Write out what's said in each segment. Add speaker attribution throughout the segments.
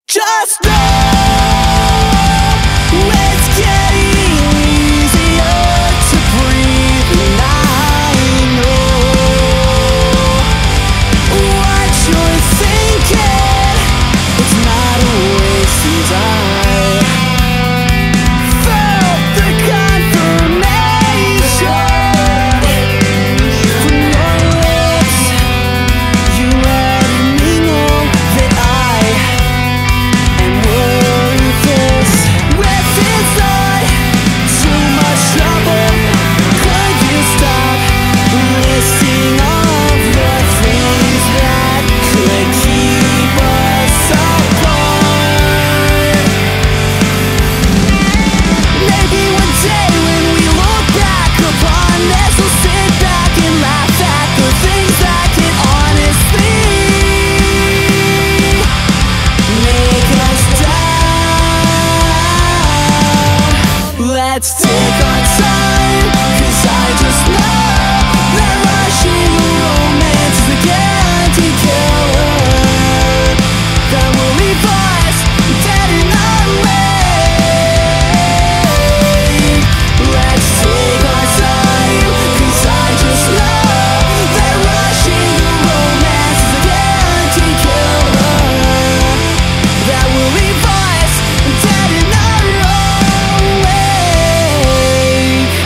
Speaker 1: Just know it's getting easier to breathe, and I know what you're thinking. It's not a waste of time. Felt the confirmation from your lips. You let me know that I am worthless. With inside too much trouble, could you stop listing all of the things that could keep us apart? Maybe one day when we look back upon this, we'll sit back and laugh at the things that can honestly make us down. Let's take our time, 'cause I just know that rushing romance is the guaranteed killer that will leave us dead in our wake. Let's take our time, 'cause I just know that rushing romance is the guaranteed killer that will leave us dead in our own wake.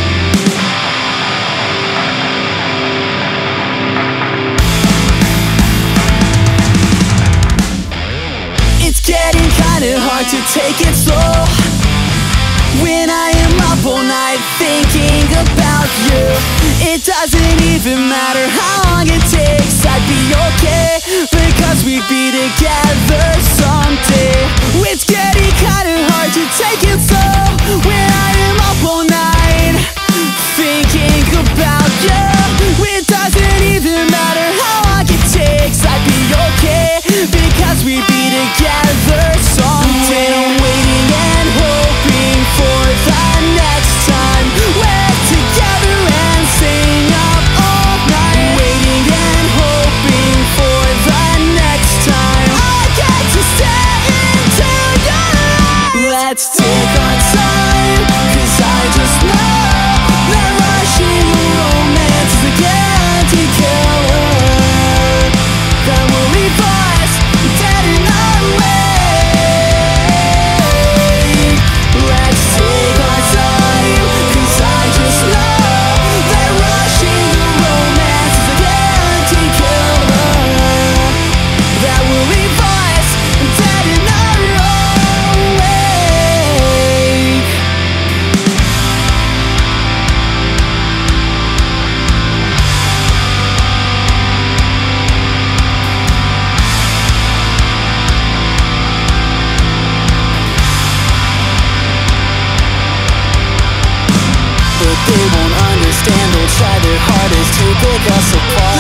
Speaker 1: It's getting kinda hard to take it slow when I am up all night thinking about you. It doesn't even matter how long it takes, I'd be okay, because we'd be together someday. It's getting kinda hard to take it slow when I am up all night thinking about you. It doesn't even matter how long it takes, I'd be okay, because we'd be together someday. I'm waiting and hoping for the next time we're together and staying up all night. Waiting and hoping for the next time I get to stay into your life. Let's take our time, 'cause I just know that rushing romance is the guaranteed killer that will leave us dead in our wake. Let's take our time, 'cause I just know that rushing romance is the guaranteed killer that will leave us dead in our own wake. But they won't understand, they'll try their hardest to pick us apart.